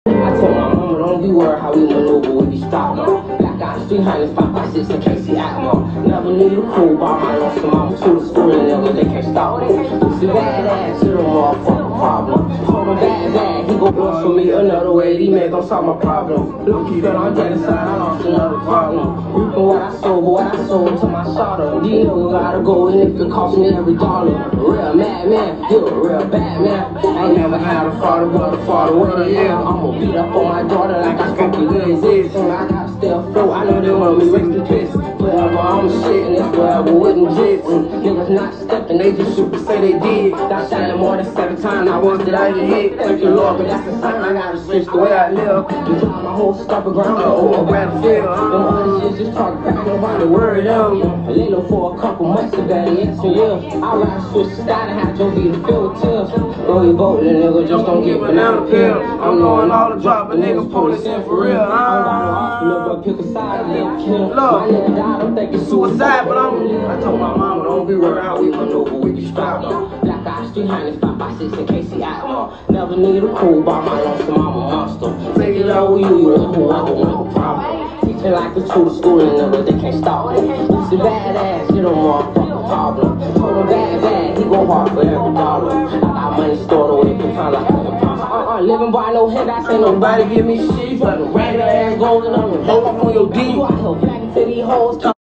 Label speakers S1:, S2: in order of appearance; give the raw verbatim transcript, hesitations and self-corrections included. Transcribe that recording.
S1: I told my mama, don't be worried how we maneuver, we be stopped on. Black guys, three hundred, five by six in K C Atmo. Never need a cool bar, my lost some mama to the school and niggas, they can't stop me. It's a badass, you don't motherfucking problem. Told him bad, bad, he gon' blow for me another way, these men gon' solve my problem. Look, he fell on the other side, I lost another problem. Reaping what I sold, but what I sold to my sorrow. These niggas gotta go, and if it cost me every dollar. Real madman, you a real bad man. I ain't never had a father, but a father with a yeah. I'ma beat up on my daughter like I spoke to Liz. And I gotta stay afloat, I know they want me rest in peace. Forever I'm shit, and it's forever wouldn't jit. Niggas not stepping, they just super say they did. That shot more than seven times, I once that I didn't hit. Thank you, Lord, but that's the sign, I gotta switch the way I live. You drive my whole stuff around, oh, a battlefield. Them other shit just talk back, nobody worry them. I lay low for a couple months, the better yes and yeah. I ride switch the style and have Joe be the field with tears. Go you vote, the nigga just don't get banana peel. I'm knowing all the drop, but niggas police in for real. I don't got no hospital, but pick a side, nigga kill. My nigga died, I'm thinking suicide, but I'm. I told my mama, don't be worried how we maneuver, we be strapped on. Black eyes, three hundred, five by six in K C Atmo. Never need a cool bar, my lonesome mama monster. Take it out with you, you and whoever want a problem. Teaching like the truth, school and niggas, they can't stop me. It's a badass, you don't motherfucking problem. Told him bad, bad, he go hard for every dollar. I got money stored away for time like a uh-uh, living by no handouts, ain't nobody give me shit. You better rag that ass gold and I'm gonna hold up on your D. You out here flacking to these hoes.